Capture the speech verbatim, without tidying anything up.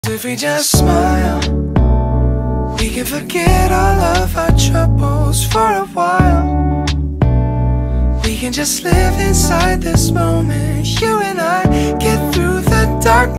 If we just smile, we can forget all of our troubles for a while. We can just live inside this moment. You and I get through the dark.